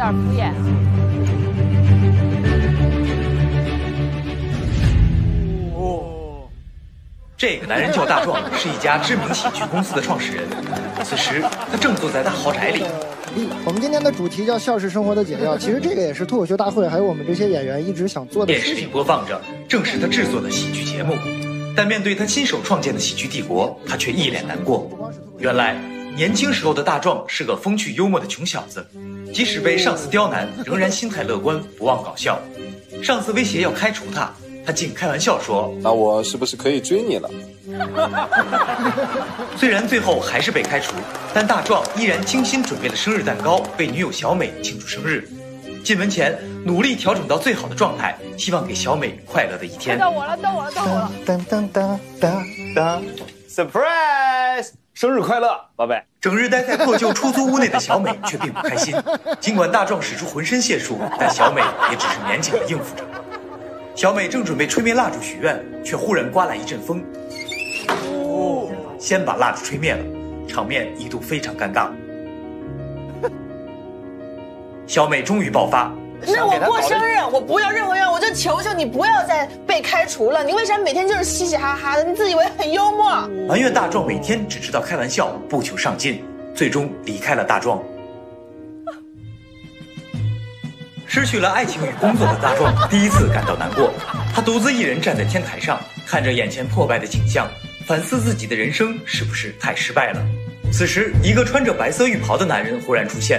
点敷衍啊。 这个男人叫大壮，是一家知名喜剧公司的创始人。此时，他正坐在大豪宅里。 我们今天的主题叫“笑是生活的解药”，其实这个也是脱口秀大会还有我们这些演员一直想做的事情。 电视里播放着正是他制作的喜剧节目，但面对他亲手创建的喜剧帝国，他却一脸难过。原来，年轻时候的大壮是个风趣幽默的穷小子，即使被上司刁难，仍然心态乐观，不忘搞笑。上司威胁要开除他，他竟开玩笑说：“ 那我是不是可以追你了？” 虽然最后还是被开除，但大壮依然精心准备了生日蛋糕，为女友小美庆祝生日。进门前努力调整到最好的状态，希望给小美快乐的一天。 到我了，到我了，到我了！ 当当当当当 ，surprise！ 生日快乐，宝贝！ 整日待在破旧出租屋内的小美却并不开心，尽管大壮使出浑身解数，但小美也只是勉强地应付着。小美正准备吹灭蜡烛许愿，却忽然刮来一阵风，先把蜡烛吹灭了，场面一度非常尴尬。小美终于爆发：“ 那我过生日，我不要任何愿，我就求求你不要再被开除了。你为啥每天就是嘻嘻哈哈的？你自以为很幽默？” 埋怨大壮每天只知道开玩笑，不求上进，最终离开了大壮。失去了爱情与工作的大壮第一次感到难过，他独自一人站在天台上，看着眼前破败的景象，反思自己的人生是不是太失败了。此时，一个穿着白色浴袍的男人忽然出现。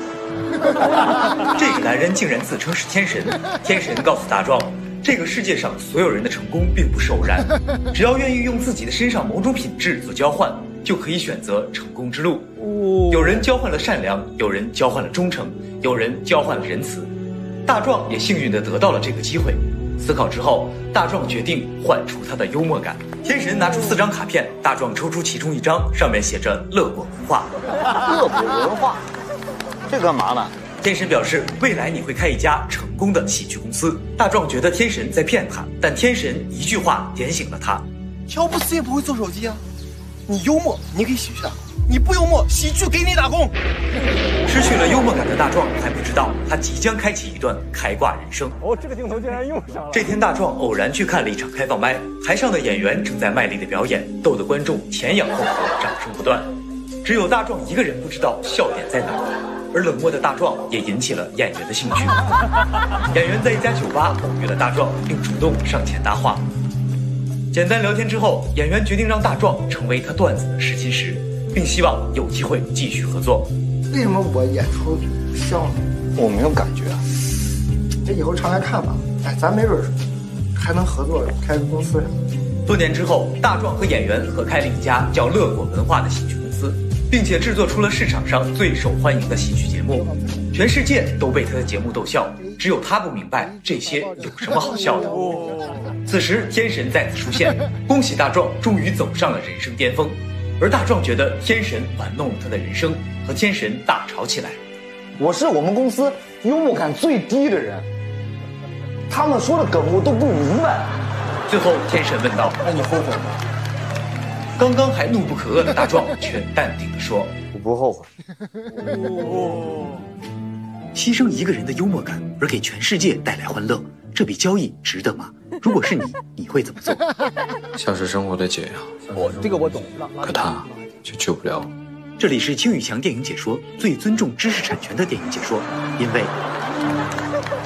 这个男人竟然自称是天神。天神告诉大壮，这个世界上所有人的成功并不是偶然，只要愿意用自己的身上某种品质做交换，就可以选择成功之路。有人交换了善良，有人交换了忠诚，有人交换了仁慈。大壮也幸运地得到了这个机会。思考之后，大壮决定换出他的幽默感。天神拿出4张卡片，大壮抽出其中1张，上面写着“乐果文化”。 乐果文化，这干嘛呢？ 天神表示，未来你会开一家成功的喜剧公司。大壮觉得天神在骗他，但天神一句话点醒了他： 乔布斯也不会做手机啊！你幽默，你给喜剧打工；你不幽默，喜剧给你打工。 失去了幽默感的大壮还不知道，他即将开启一段开挂人生。 这个镜头竟然用上了。 这天，大壮偶然去看了一场开放麦，台上的演员正在卖力的表演，逗得观众前仰后合，掌声不断。只有大壮一个人不知道笑点在哪儿，而冷漠的大壮也引起了演员的兴趣。演员在一家酒吧偶遇了大壮，并主动上前搭话。简单聊天之后，演员决定让大壮成为他段子的试金石，并希望有机会继续合作。 为什么我演出笑呢？ 我没有感觉啊。 这以后常来看吧。哎，咱没准还能合作开个公司什么的。 多年之后，大壮和演员合开了一家叫乐果文化的喜剧公司，并且制作出了市场上最受欢迎的喜剧节目，全世界都被他的节目逗笑，只有他不明白这些有什么好笑的。此时，天神再次出现，恭喜大壮终于走上了人生巅峰。而大壮觉得天神玩弄了他的人生，和天神大吵起来。 我是我们公司幽默感最低的人，他们说的梗我都不明白。 最后，天神问道：“ 那你后悔吗？” 刚刚还怒不可遏的大壮却淡定地说：“ 我不后悔。” 牺牲一个人的幽默感而给全世界带来欢乐，这笔交易值得吗？如果是你，你会怎么做？ 笑是生活的解药， 这个我懂。 可它却救不了我。 这里是青宇强电影解说，最尊重知识产权的电影解说，因为